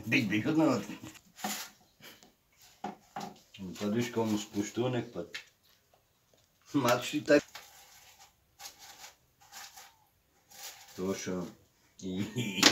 Бигнати. Па виж кому спущунек път. Мачи так. Тоша.